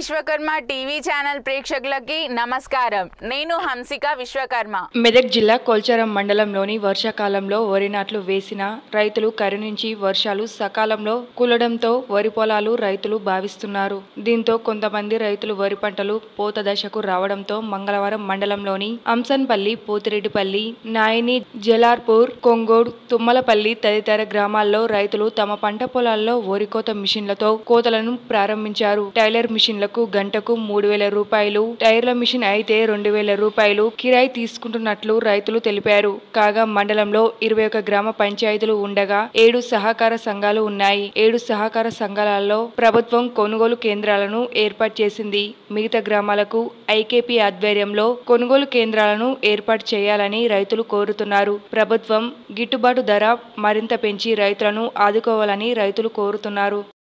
Vishwakarma TV channel ప్రేక్షకులకి నమస్కారం. నేను హంసిక విశ్వకర్మ. మెదక్ జిల్లా కొల్చారం మండలంలోని వర్షాకాలంలో వరి నాట్లు వేసిన రైతులు కరుణించి వర్షాలు సకాలంలో కులడంతో వరి పొలాలు రైతులు భావిస్తున్నారు. దీంతో కొంతమంది రైతులు వరి పంటలు పూత దశకు రావడంతో మంగళవారం మండలంలోని అంసన్పల్లి, పోతిరెడ్డిపల్లి, నాయని, జలార్పూర్, కొంగోడ్, తుమ్మలపల్లి తదితర గ్రామాల్లో రైతులు తమ పంట పొలాల్లో వరి కోత మిషన్లతో కోతలను ప్రారంభించారు. టైలర్ మిషన్లకు గంటకు 3,000 రూపాయలు, టైర్ల మిషన్ అయితే 2,000 రూపాయలు కిరాయి తీసుకుంటున్నట్లు రైతులు తెలిపారు. కాగా మండలంలో 21 గ్రామ పంచాయతీలు ఉండగా 7 సహకార సంఘాలు ఉన్నాయి. 7 సహకార సంఘాలలో ప్రభుత్వం కొనుగోలు కేంద్రాలను ఏర్పాటు చేసింది. మిగతా గ్రామాలకు ఐకేపీ ఆధ్వర్యంలో కొనుగోలు కేంద్రాలను ఏర్పాటు చేయాలని రైతులు కోరుతున్నారు. ప్రభుత్వం గిట్టుబాటు ధర మరింత పెంచి రైతులను ఆదుకోవాలని రైతులు కోరుతున్నారు.